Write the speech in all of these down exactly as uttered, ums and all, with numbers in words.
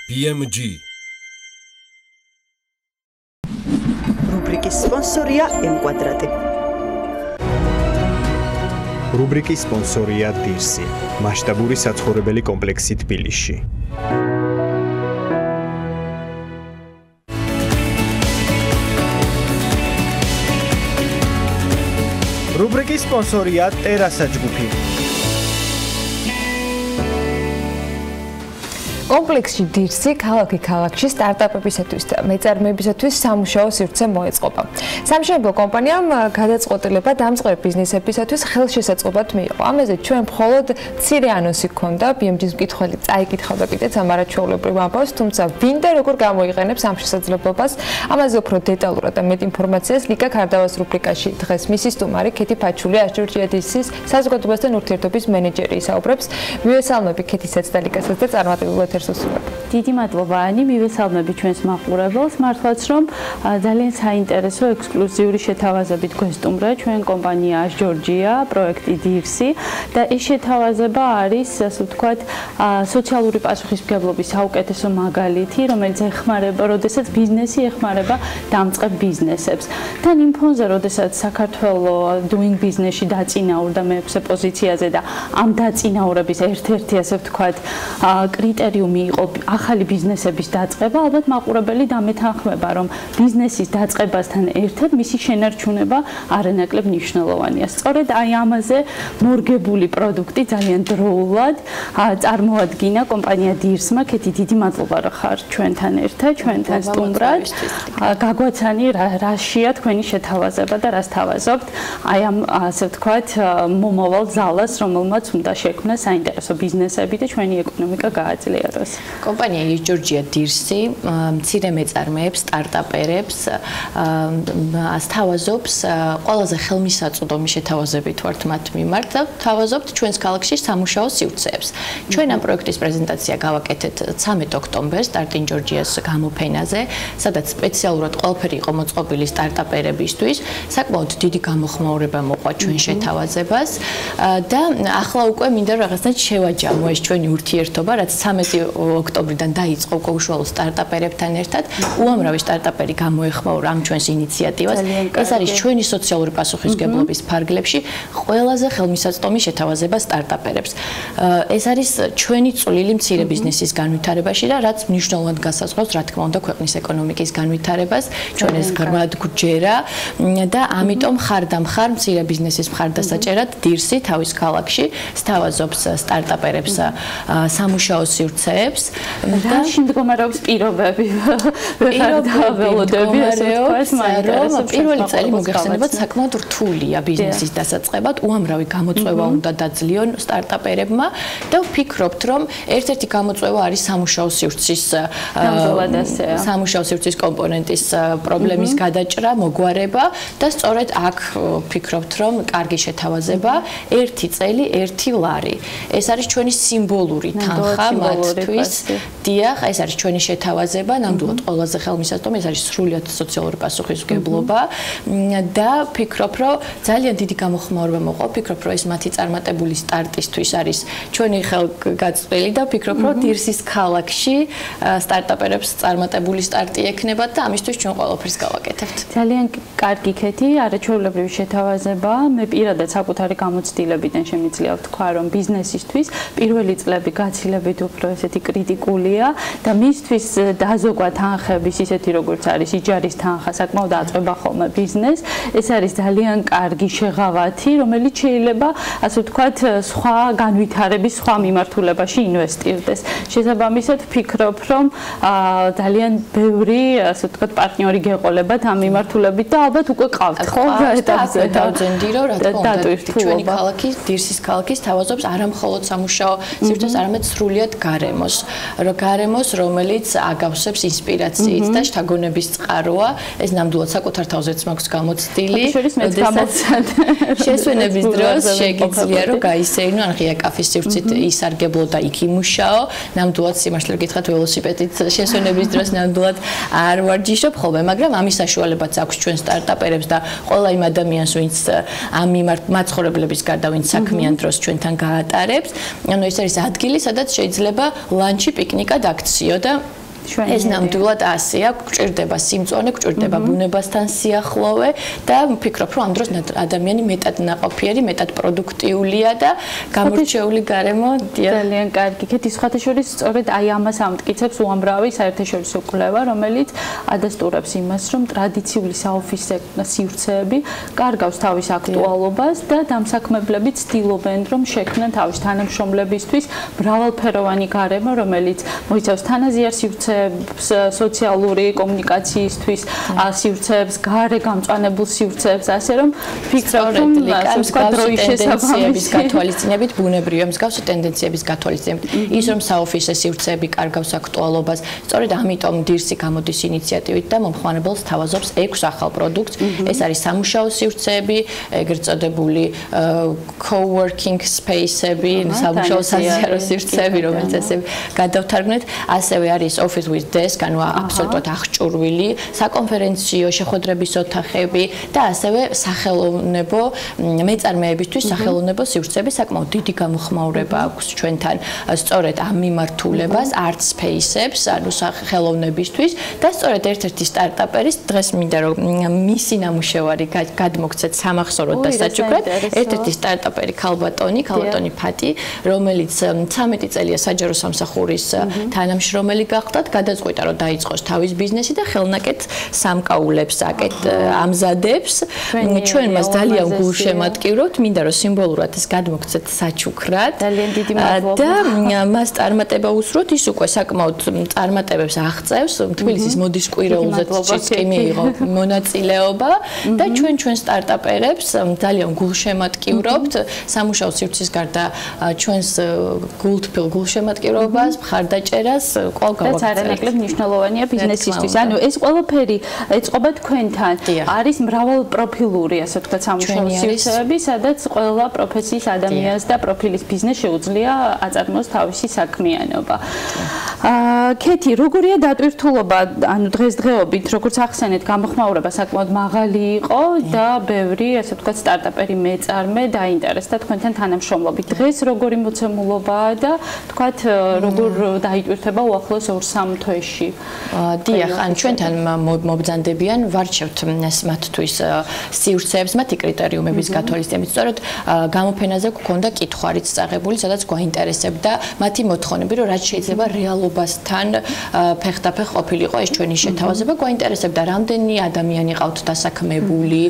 B M G რუბრიკის სპონსორია ემკვადრატი. რუბრიკის სპონსორია დირსი, მასშტაბური საცხოვრებელი კომპლექსი თბილისში. რუბრიკის სპონსორია ტერასა ჯგუფი. კომპლექსში დირსი ქალაქი ქალაქში სტარტაპებისათვის და მეწარმეებისათვის სამუშაო სივრცე მოეწყობა. სამშენებლო კომპანიამ გადაწყვეტილება დამწყებ ბიზნესებისათვის ხელშესაწყობად მიიღო. ამაზე ჩვენ მხოლოდ მცირე ანონსი გქონდა, B M G-ს მკითხველი წაიკითხავდა კიდეც ამარა ჩვეულებრივ ამბავს, თუმცა ვინ და როგორ გამოიყენებს ამ შესაძლებლობას, ამაზე უფრო დეტალურად და მეტ ინფორმაციას ლიკა ქარდავას რუბრიკაში დღეს მისი სტუმარი ქეთი ფაჩული აჟურჯია დირსის საზოგადოებასთან ურთიერთობის მენეჯერი ისაუბრებს. მივესალმები ქეთისაც და ლიკასაც და წარმატებულად დიდი მადლობა ანი, მივესალმები ჩვენს მაყურებელს, მართლაც რომ ძალიან საინტერესო ექსკლუზიური შეთავაზებით გვესტუმრა ჩვენ კომპანია აჟურჯია, პროექტი დირსი და ეს შეთავაზება არის, ასე ვთქვათ, სოციალური პასუხისმგებლობის საუკეთესო მაგალითი, რომელიც ეხმარება, როდესაც ბიზნესი ეხმარება დამწყებ ბიზნესებს. თან იმ ფონზე, როდესაც საქართველოს doing business-ში დაწინაურდა მეექვსე პოზიციაზე და ამ დაწინაურების ერთ-ერთი, ასე ვთქვათ, კრიტერიუმი იყო ახალი ბიზნესების დაწყება, ალბათ მაყურებელი დამეთანხმება, რომ ბიზნესის დაწყებასთან ერთად მისი შენარჩუნება არანაკლებ მნიშვნელოვანია. სწორედ აი ამაზე მორგებული პროდუქტი ძალიან დროულად წარმოადგინა კომპანია დირსმა. ქეთი, დიდი მადლობა რომ ხარ ჩვენთან ერთად, ჩვენთან სტუმრად. გაგვაცანი რაშია თქვენი შეთავაზება და რას თავაზობთ? აი ამ ასე ვთქვათ, მომავალ ძალას, რომელმაც უნდა შექმნა საინტერესო ბიზნესები და ჩვენი ეკონომიკა გააძლიეროს. კომპანია აჟურჯია დირსი მცირე მეწარმეებს, სტარტაპერებს ასთავაზობს ყველაზე ხელმისაწვდომი შეთავაზებით ვართ მათ მიმართ და თავაზობთ ჩვენს ქალაქში სამუშაო სივრცეებს. ჩვენ ამ პროექტის პრეზენტაცია გავაკეთეთ ცამეტ ოქტომბერს სტარტინ ჯორჯიას გამოფენაზე, სადაც სპეციალურად ყველაფერი იყო მოწყობილი სტარტაპერებისთვის. საკმაოდ დიდი გამოხმაურება მოყვა ჩვენ შეთავაზებას და ახლა უკვე მინდა რაღაცნაირად შევაჯამო ეს ჩვენი ურთიერთობა, რაც ცამეტი ოქტომბრიდან დაიწყო უკვე უშუალო სტარტაპერებთან ერთად. უამრავი სტარტაპერი გამოეხმაურა ამ ჩვენს ინიციატივას. ეს არის ჩვენი სოციალური პასუხისმგებლობის ფარგლებში ყველაზე ხელმისაწვდომი შეთავაზება სტარტაპერებს. ეს არის ჩვენი წვლილი მცირე ბიზნესის განვითარებაში და რაც მნიშვნელოვნად გასაზღვრავს, რა თქმა უნდა, ქვეყნის ეკონომიკის განვითარებას, ჩვენ ეს ღრმად გვჯერა და ამიტომ ხარდამხარ მცირე ბიზნესის მხარდასაჭერად დირსი თავის ქალაქში სთავაზობს სტარტაპერებს სამუშაო სივრცეებს და მდგომარეობს პირობები. პირობები პირველი წელი მოგეხსენებათ საკმაოდ რთულია ბიზნესის დასაწყებად, უამრავი გამოწვევა უნდა დაძლიონ სტარტაპერებმა და ვფიქრობთ, რომ ერთ-ერთი გამოწვევა არის სამუშაო სივრცის სამუშაო სივრცის კომპონენტის პრობლემის გადაჭრა, მოგვარება და სწორედ აქ ვფიქრობთ, რომ კარგი შეთავაზება ერთი წელი, ერთი ლარი. ეს არის ჩვენი სიმბოლური თანხა მათთვის. დიახ, ეს არის ჩვენი შეთავაზება, ნამდვილად ყველაზე ხელმისაწვდომი, ეს არის სრულად სოციალური პასუხისმგებლობა და ვფიქრობ, რომ ძალიან დიდი გამოხმაურება მოყვა, ვფიქრობ, რომ ეს მათი წარმატებული სტარტისთვის არის ჩვენი ხელგაწყვილი და ვფიქრობ, რომ დირსის ქალაქში სტარტაპერებს წარმატებული სტარტი ექნებათ და ამისთვის ჩვენ ყველაფერს გავაკეთებთ. ძალიან კარგი ქეთი, არაჩვეულებრივი შეთავაზება. მე პირადად საკუთარი გამოცდილებიდან შემიძლია ვთქვა, რომ ბიზნესისთვის პირველი წლები გაცილებით უფრო ესეთი კრიტიკულია და მისთვის დაზოგვა თანხების ისეთი როგორც არის იჯარის თანხა საკმაოდ აწვება ხოლმე ბიზნესს. ეს არის ძალიან კარგი შეღავათი, რომელიც შეიძლება ასე ვთქვათ სხვა განვითარების სხვა მიმართულებაში ინვესტირდეს. შესაბამისად ვფიქრობ, რომ ძალიან ბევრი ასე ვთქვათ პარტნიორი გეყოლებათ ამ მიმართულებით და ალბათ უკვე ყავთ ხო ეტაპზე დავძენდი რომ რა თქმა უნდა ჩვენი ქალაქი დირსის ქალაქი თავაზობს არა მხოლოდ სამუშაო სივრცეს, არამედ სრულიად გარემოს. რომ გარემოს, რომელიც აგავსებს ინსპირაციით და შთაგონების წყაროა, ეს ნამდვილად საკუთარ თავზეც მაქვს გამოცდილი. შესვენების დროს შეგიძლია რომ გაისეირნო, ან ღია კაფის სივრცით ისარგებლო და იქ იმუშაო. ნამდვილად სიმართლე გითხრათ, ველოსიპედით შესვენების დროს ნამდვილად არ ვარჯიშობ ხოლმე, მაგრამ ამის საშუალებაც აქვს ჩვენ სტარტაპერებს და ყველა იმ ადამიანს, ვინც ამ მიმართ მაცხოვრებლების გარდა, ვინც საქმიან დროს ჩვენთან გაატარებს. ანუ ეს არის ადგილი, სადაც შეიძლება ლანჩი, პიკნიკად აქციო და ეს ნამდვილად ასეა, გვჭირდება სიმწონე, გვჭირდება ბუნებასთან სიახლოვე და ვფიქრობ, რომ ამ დროს ადამიანი მეტად ნაყოფიერი, მეტად პროდუქტიულია და გამორჩეული გარემო. ძალიან კარგი. კეთი სხვათა შორის სწორედ აი ამას ამტკიცებს უამრავი საერთაშორისო კვლევა, რომელიც ადასტურებს იმას, რომ ტრადიციული საოფისე სივრცეები კარგავს თავის აქტუალობას და დამსაქმებლები ცდილობენ, რომ შექმნან თავის თანამშრომლებისთვის მრავალფეროვანი გარემო, რომელიც მოიცავს თანაზიარ სივრცეებს, სოციალური კომუნიკაციისთვის, სივრცეებს, გარე გამწვანებულ სივრცეებს, ასე რომ ფიქრობ, რომ სხვა დროის შესაბამისების გათვალისწინებით ბუნებრივია მსგავსი ტენდენციების გათვალისწინებით ის რომ საოფისე სივრცეები კარგავს აქტუალობას, სწორედ ამიტომ დირსი გამოდის ინიციატივით და მომხმარებელს თავაზობს ექვს ახალ პროდუქტს. ეს არის სამუშაო სივრცეები, ეგრეთ წოდებული co-working space-ები, სამუშაო საზიარო სივრცეები, რომელიც ესე გადავთარგმნეთ, ასევე არის office with desk, ანუ აბსოლუტურად აღჭურვილი, საკონფერენციო შეხვედრების ოთახები და ასევე სახელოვნებო მეწარმეებისთვის სახელოვნებო სივრცეები საკმაოდ დიდი გამოხმაურება აქვს ჩვენთან სწორედ ამ მიმართულებას art space-ებს, ანუ სახელოვნებისთვის და სწორედ ერთ-ერთი სტარტაპერის დღეს მინდა რომ მისი ნამუშევარი გადმოგცეთ სამახსოვროდ და საჩუქრად, ერთ-ერთი სტარტაპერი ქალბატონი, ქალბატონი ფატი, რომელიც ცამეტი წელია საჯარო სამსახურის თანამშრომელი გახდათ, გადაწყვიტა რომ დაიწყოს თავის ბიზნესი და ხელნაკეთ სამკაულებს აკეთ ამზადებს. ჩვენ მას ძალიან გულშემატკივრობთ, მინდა რომ სიმბოლურად ეს გადმოგცეთ საჩუქრად. ძალიან დიდი მადლობა. და მას წარმატება უსურვოთ, ის უკვე საკმაოდ წარმატებებს აღწევს, თბილისის მოდის კვირეულზეც კი მიიღო მონაწილეობა და ჩვენ ჩვენ სტარტაპერებს ძალიან გულშემატკივრობთ სამუშაო სივრცის გარდა ჩვენს გულთბილ გულშემატკივრობას, მხარდაჭერას კვლავ გავაკეთებთ. და არანაკლებ მნიშვნელოვანია ბიზნესისთვის. ანუ ეს ყველაფერი ეწყობა თქვენთან. არის მრავალპროფილური, ასე ვთქვათ, სამუშაო სივრცეები, სადაც ყველა პროფესიის ადამიანს და პროფილის ბიზნეს შეუძლია აწარმოოს თავისი საქმიანობა. აა კეთი, როგორია დატვირთულობა, ანუ დღესდღეობით, როგორც ახსენეთ, გამოხმაურება საკმაოდ მაღალი იყო და ბევრი, ასე ვთქვათ, სტარტაპერი მეწარმე დაინტერესდა თქვენთან თანამშრომლობით. დღეს როგორი მოცემულობაა და ვთქვათ, როგორ დაიტვირთება უახლოეს ორ-სამ თვეში? დიახ, ან ჩვენთან მობრძანდებიან, ვარჩევთ მათთვის სივრცეებს, მათი კრიტერიუმების გათვალისწინებით. სწორედ გამოფენაზე გქონდა კითხვა, რიც წაღებული, სადაც გვაინტერესებდა მათი მოთხოვნები, რომ რაც შეიძლება რეალობასთან ფეხდაფეხ ყოფილიყო ეს ჩვენი შეთავაზება. გვაინტერესებდა, რამდენი ადამიანი ყავთ დასაქმებული,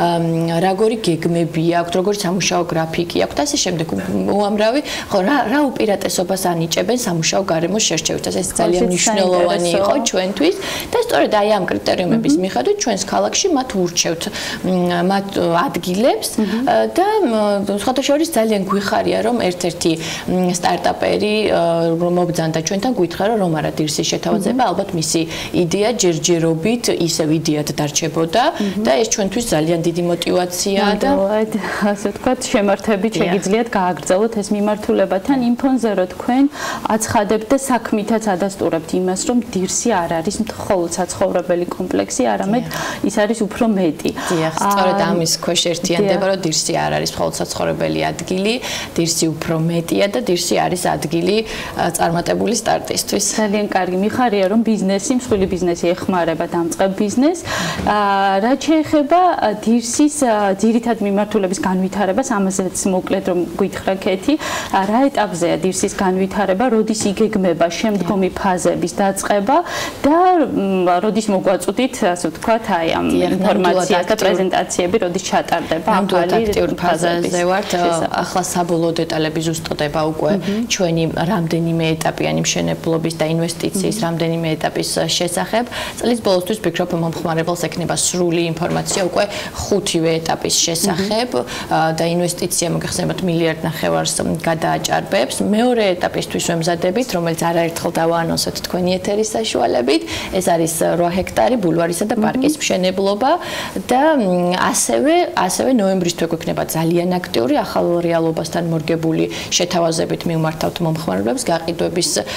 როგორი გეგმები აქვთ, როგორი სამუშაო გრაფიკი აქვთ, ასე შემდეგ. უამრავი, ხო, რა რა უპირატესობას ანიჭებენ სამუშაო გარემოს შერჩევას. ეს ძალიან მნიშვნელოვანი იყო ჩვენთვის და სწორედ აი ამ კრიტერიუმების მიხედვით ჩვენს ქალაქში მათ ურჩევთ მათ ადგილებს და სხვათა შორის ძალიან გვიხარია რომ ერთ-ერთი სტარტაპერი მობრძანდა ჩვენთან გითხრა რომ არა დირსის შეთავაზება ალბათ მისი იდეა ჯერჯერობით ისევ იდეად დარჩებოდა და ეს ჩვენთვის ძალიან დიდი мотиваციაა და ასე ვთქვათ შემართებით შეგიძლიათ გააგრძელოთ ეს მიმართულებათან იმ ფონზე რომ თქვენ აცხადებთ და საქმითაც ადასტურებთ იმას რომ დირსი არ არის მხოლოდ საცხოვრებელი კომპლექსი, არამედ ის არის უფრო მეტი. დიახ, სწორედ ამის ქვეშ ერთიანდება რომ დირსი არ არის მხოლოდ საცხოვრებელი ადგილი, დირსი უფრო მეტია და დირსი არის ადგილი წარმატებული სტარტისთვის. ძალიან კარგი, მიხარია რომ ბიზნესი, მსხვილი ბიზნესი ეხმარება დამწყებ ბიზნესს. რაც შეეხება დირსის ძირითად მიმართულების განვითარებას, ამაზეც მოკლედ რომ გითხრა კეთი, რა ეტაპზეა დირსის განვითარება, როდის იგეგმება შემდგომი ფაზების დაწყება და როდის მოგვაწოდით, ასე ვთქვათ, აი ამ ინფორმაციას და პრეზენტაციები როდის ჩატარდება ახალი აქტიურ ფაზაზე ვართ. ახლა საბოლოო დეტალები ზუსტდება უკვე ჩვენი რამდენიმე ეტაპიანი მშენებლობის და ინვესტიციის რამდენიმე ეტაპის შესახებ. წლის ბოლოსთვის ვფიქრობ მომხმარებელს ექნება სრული ინფორმაცია უკვე ხუთივე ეტაპის შესახებ და ინვესტიცია მოგეხსენებათ მილიარდ ნახევარს გადააჭარბებს. მეორე ეტაპისთვის ვემზადებით, რომელიც არაერთხელ დავაანონსეთ თქვენი ეთერის საშუალებით. ეს არის რვა ჰექტარი ბულვარისა და პარკის მშენებლობა და ასევე ასევე ნოემბრის თვე გვექნება ძალიან აქტიური ახალ რეალობასთან მორგებული შეთავაზებით მივმართავთ მომხმარებლებს გაყიდვების კუთხე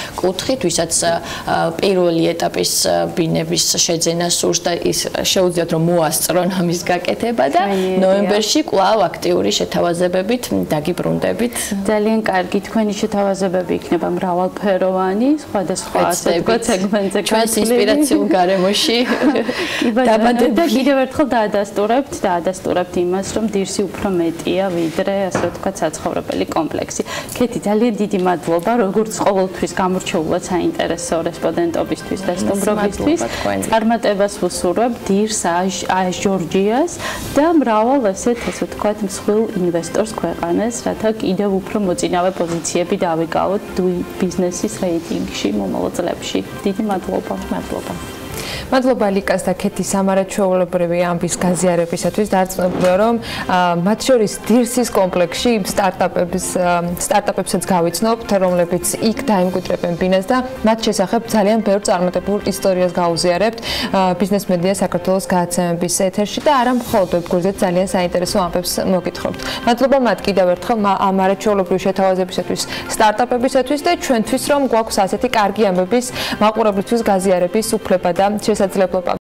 ოთხი, ვისაც პირველი ეტაპის ბინების შეძენა სურს და ის შეუძლიათ რომ მოასწრონ ამის გაკეთება და ნოემბერში კვლავ აქტიური შეთავაზებებით დაგიბრუნდებით. ძალიან კარგი, თქვენი შეთავაზებები იქნება მრავალფეროვანი, სხვადასხვა ასე ვთქვათ სეგმენტზე ჩვენს ინსპირაციულ გარემოში დაბადებით და კიდევ ერთხელ დაადასტურებთ და ადასტურებთ იმას, რომ დირსი უფრო მეტია ვიდრე ასე ვთქვათ საცხოვრებელი კომპლექსი. ქეთი, ძალიან დიდი მადლობა, როგორც ყოველთვის გამორჩეულად საინტერესო რესპონდენტობისთვის და სტუმრობისთვის. წარმატებას ვუსურვებ დირს აჟ ჯორჯიას და მრავალ ესეთ ასე ვთქვათ მსხვილ ინვესტორს ქვეყანას, რათა კიდევ უფრო მოწინავე პოზიციები დავიკავოთ ბიზნესის რეიტინგში მომავალ წლებში. დიდი მადლობა. მადლობა. მადლობა ლიკას და ქეთის სამარაჩვეულებრივი ამბის გაზიარებისათვის. დარწმუნებულია რომ მათ შორის დირსის კომპლექსში იმ სტარტაპების სტარტაპებსაც გავიცნობთ, რომლებიც იქ დაიმკვიდრებენ ბინას და მათ შესახებ ძალიან ბევრ წარმატებულ ისტორიას გაუზიარებთ ბიზნეს მედია საქართველოს გადაცემების ეთერში და არა მხოლოდ ვებგვერდზე ძალიან საინტერესო ამბებს მოგითხრობთ. მადლობა მათ კიდევ ერთხელ ამ არაჩვეულებრივი შეთავაზებისათვის, სტარტაპებისათვის და ჩვენთვის რომ გვაქვს ასეთი კარგი ამბების მაყურებლისთვის გაზიარების უფლება და შესაძლებლობა.